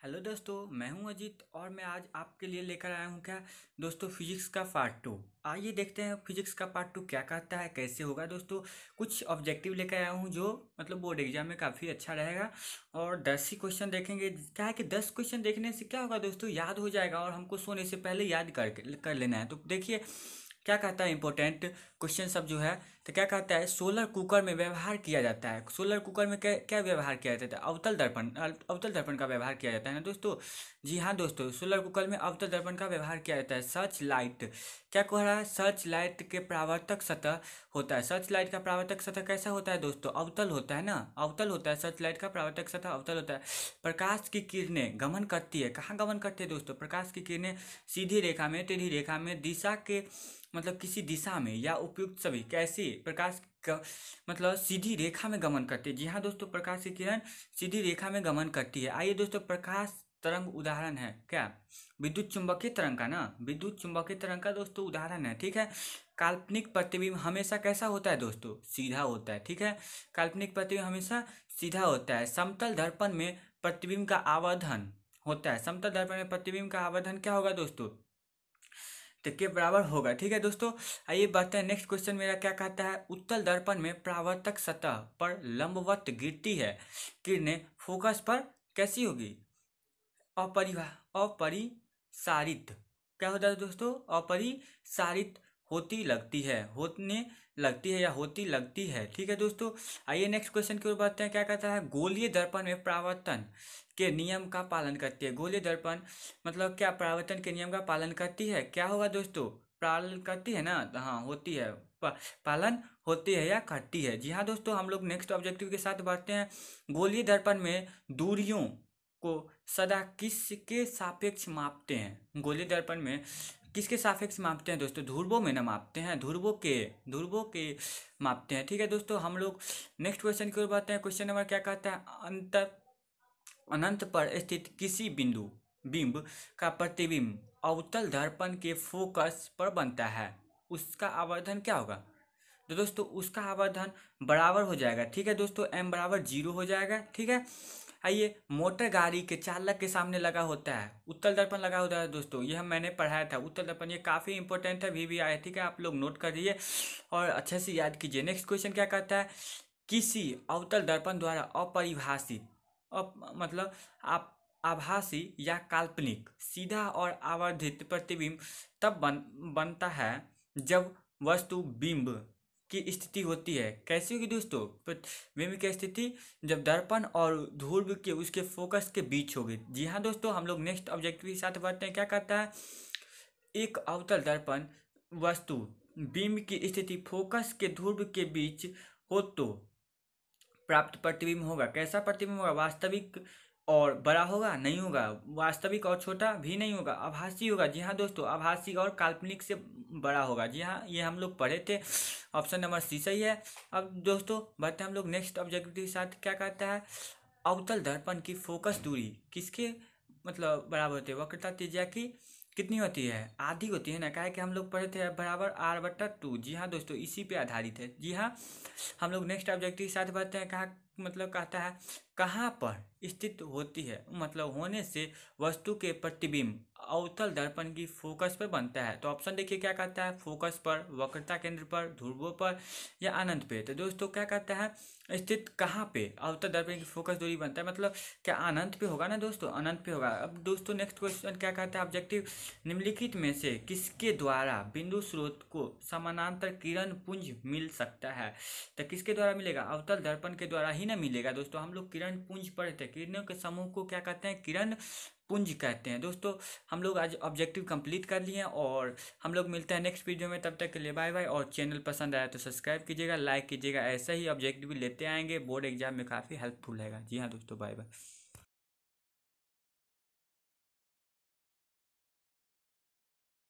Hello दोस्तों, मैं हूं अजीत और मैं आज आपके लिए लेकर आया हूं क्या दोस्तों फिजिक्स का पार्ट 2। आइए देखते हैं फिजिक्स का पार्ट 2 क्या कहता है, कैसे होगा दोस्तों। कुछ ऑब्जेक्टिव लेकर आया हूं जो मतलब बोर्ड एग्जाम में काफ़ी अच्छा रहेगा। और 10 ही क्वेश्चन देखेंगे। क्या है कि 10 क्वेश्चन देखने से क्या होगा दोस्तों, याद हो जाएगा और हमको सोने से पहले याद कर लेना है। तो देखिए क्या कहता है इंपॉर्टेंट क्वेश्चन सब जो है। तो क्या कहता है, सोलर कुकर में व्यवहार किया जाता है। सोलर कुकर में क्या क्या व्यवहार किया जाता है? अवतल दर्पण का व्यवहार किया जाता है ना दोस्तों। जी हाँ दोस्तों, सोलर कुकर में अवतल दर्पण का व्यवहार किया जाता है। सर्च लाइट क्या कह रहा है, सर्च लाइट के परावर्तक सतह होता है। सर्च लाइट का परावर्तक सतह कैसा होता है दोस्तों? अवतल होता है ना, अवतल होता है। सर्च लाइट का परावर्तक सतह अवतल होता है। प्रकाश की किरणें गमन करती है, कहाँ गमन करती है दोस्तों? प्रकाश की किरणें सीधी रेखा में, टेढ़ी रेखा में, दिशा के मतलब किसी दिशा में या उपयुक्त सभी कैसे प्रकाश का मतलब सीधी रेखा में गमन करती है। जी हाँ दोस्तों, प्रकाश की किरण सीधी रेखा में गमन करती है। आइए दोस्तों, प्रकाश तरंग उदाहरण है क्या? विद्युत चुंबकीय तरंग का ना, विद्युत चुंबकीय तरंग का दोस्तों उदाहरण है। ठीक है। काल्पनिक प्रतिबिंब हमेशा कैसा होता है दोस्तों? सीधा होता है। ठीक है, काल्पनिक प्रतिबिंब हमेशा सीधा होता है। समतल दर्पण में प्रतिबिंब का आवर्धन होता है। समतल दर्पण में प्रतिबिंब का आवर्धन क्या होगा दोस्तों? तो के बराबर होगा। ठीक है दोस्तों, आइए बढ़ते हैं। नेक्स्ट क्वेश्चन मेरा क्या कहता है, उत्तल दर्पण में परावर्तक सतह पर लंबवत गिरती है किरणें फोकस पर कैसी होगी? अपरिसारित क्या होता है दोस्तों? अपरिसारित होती लगती है, होने लगती है या होती लगती है। ठीक है दोस्तों, आइए नेक्स्ट क्वेश्चन की ओर बढ़ते हैं। क्या कहता है, गोलीय दर्पण में परावर्तन के नियम का पालन करती है। गोलीय दर्पण मतलब क्या परावर्तन के नियम का पालन करती है? क्या होगा दोस्तों? पालन करती है ना, तो हाँ होती है। पालन होती है या करती है। जी हाँ दोस्तों, हम लोग नेक्स्ट ऑब्जेक्टिव के साथ बढ़ते हैं। गोलीय दर्पण में दूरियों को सदा किसके सापेक्ष मापते हैं? गोलीय दर्पण में किसके सापेक्ष मापते हैं दोस्तों? ध्रुवों में ना मापते हैं, ध्रुवों के मापते हैं। ठीक है दोस्तों, हम लोग नेक्स्ट क्वेश्चन की ओर बढ़ते हैं। क्वेश्चन नंबर क्या कहता है, अनंत पर स्थित किसी बिंब का प्रतिबिंब अवतल दर्पण के फोकस पर बनता है, उसका आवर्धन क्या होगा? तो दोस्तों उसका आवर्धन बराबर हो जाएगा। ठीक है दोस्तों, m बराबर 0 हो जाएगा। ठीक है, आइए मोटर गाड़ी के चालक के सामने लगा होता है, उत्तल दर्पण लगा होता है दोस्तों। ये हम मैंने पढ़ाया था उत्तल दर्पण, ये काफ़ी इंपॉर्टेंट है, भी आया। ठीक है, आप लोग नोट कर लीजिए और अच्छे से याद कीजिए। नेक्स्ट क्वेश्चन क्या कहता है, किसी अवतल दर्पण द्वारा अपरिभाषित मतलब आप आभासी या काल्पनिक सीधा और आवर्धित प्रतिबिंब तब बनता है जब वस्तु बिंब की स्थिति होती है। कैसी होगी दोस्तों? बिंब की स्थिति जब दर्पण और ध्रुव के उसके फोकस के बीच होगी। जी हाँ दोस्तों, हम लोग नेक्स्ट ऑब्जेक्टिव के साथ बढ़ते हैं। क्या कहता है, एक अवतल दर्पण वस्तु बिंब की स्थिति फोकस के ध्रुव के बीच हो तो प्राप्त प्रतिबिंब होगा कैसा प्रतिबिंब होगा? वास्तविक और बड़ा होगा? नहीं होगा। वास्तविक और छोटा भी नहीं होगा, आभासी होगा। जी हाँ दोस्तों, आभासी और काल्पनिक से बड़ा होगा। जी हाँ, ये हम लोग पढ़े थे, ऑप्शन नंबर सी सही है। अब दोस्तों बढ़ते हैं हम लोग नेक्स्ट ऑब्जेक्टिव के साथ। क्या कहता है, अवतल दर्पण की फोकस दूरी किसके मतलब बराबर होती है? वक्रता त्रिज्या की कितनी होती है? आधी होती है ना। क्या है कि हम लोग पढ़े थे बराबर r/2। जी हाँ दोस्तों, इसी पे आधारित है। जी हाँ, हम लोग नेक्स्ट ऑब्जेक्टिव के साथ बढ़ते हैं। कहाँ मतलब कहता है, कहाँ पर स्थित होती है मतलब होने से वस्तु के प्रतिबिंब अवतल दर्पण की फोकस पर बनता है। तो ऑप्शन देखिए क्या कहता है, फोकस पर, वक्रता केंद्र पर, ध्रुवों पर या अनंत पे। तो दोस्तों क्या कहता है, स्थित कहाँ पे अवतल दर्पण की फोकस दूरी बनता है? मतलब क्या अनंत पे होगा ना दोस्तों, अनंत पे होगा। अब दोस्तों नेक्स्ट क्वेश्चन क्या कहता है, ऑब्जेक्टिव निम्नलिखित में से किसके द्वारा बिंदु स्रोत को समानांतर किरण पुंज मिल सकता है? तो किसके द्वारा मिलेगा? अवतल दर्पण के द्वारा ही ना मिलेगा दोस्तों। हम लोग किरण पुंज पढ़े थे, किरणों के समूह को क्या कहते हैं? किरण पुंज कहते हैं। दोस्तों हम लोग आज ऑब्जेक्टिव कंप्लीट कर लिए हैं और हम लोग मिलते हैं नेक्स्ट वीडियो में। तब तक के लिए बाय बाय। और चैनल पसंद आया तो सब्सक्राइब कीजिएगा, लाइक कीजिएगा। ऐसा ही ऑब्जेक्टिव लेते आएंगे, बोर्ड एग्जाम में काफ़ी हेल्पफुल रहेगा। जी हाँ दोस्तों, बाय बाय।